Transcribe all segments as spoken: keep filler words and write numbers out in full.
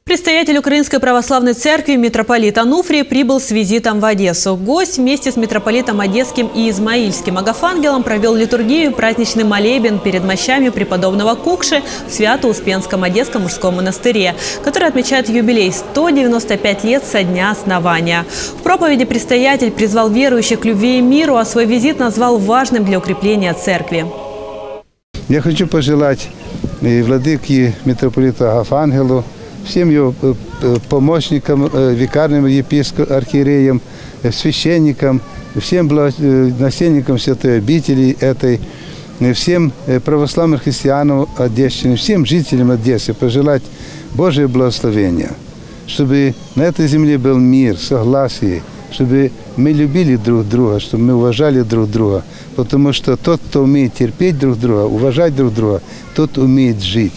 Предстоятель Украинской православной церкви митрополит Ануфрий прибыл с визитом в Одессу. Гость вместе с митрополитом Одесским и Измаильским Агафангелом провел литургию и праздничный молебен перед мощами преподобного Кукши в Свято-Успенском Одесском мужском монастыре, который отмечает юбилей – сто девяносто пять лет со дня основания. В проповеди предстоятель призвал верующих к любви и миру, а свой визит назвал важным для укрепления церкви. Я хочу пожелать владыке митрополиту Агафангелу, всем его помощникам, викарным епископам, архиереям, священникам, всем наследникам святой обители этой, всем православным христианам Одессы, всем жителям Одессы пожелать Божие благословения, чтобы на этой земле был мир, согласие, чтобы мы любили друг друга, чтобы мы уважали друг друга, потому что тот, кто умеет терпеть друг друга, уважать друг друга, тот умеет жить.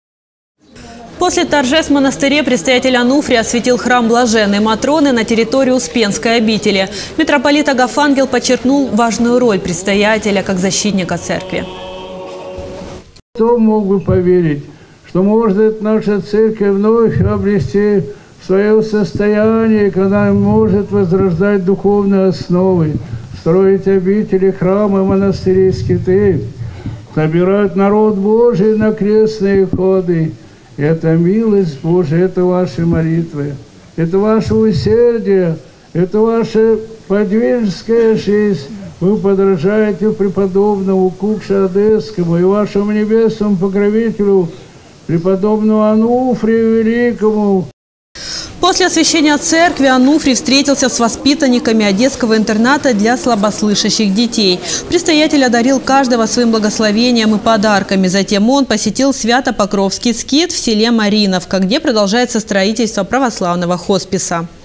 После торжеств в монастыре предстоятель Ануфрий осветил храм Блаженной Матроны на территории Успенской обители. Митрополит Агафангел подчеркнул важную роль предстоятеля как защитника церкви. Кто мог бы поверить, что может наша церковь вновь обрести свое состояние, когда может возрождать духовные основы, строить обители, храмы, монастыри, скиты, собирать народ Божий на крестные ходы. Это милость Божия, это ваши молитвы, это ваше усердие, это ваша подвижская жизнь. Вы подражаете преподобному Кукше Одесскому и вашему небесному покровителю, преподобному Ануфрию Великому. После освящения церкви Ануфрий встретился с воспитанниками Одесского интерната для слабослышащих детей. Предстоятель одарил каждого своим благословением и подарками. Затем он посетил Свято-Покровский скит в селе Мариновка, где продолжается строительство православного хосписа.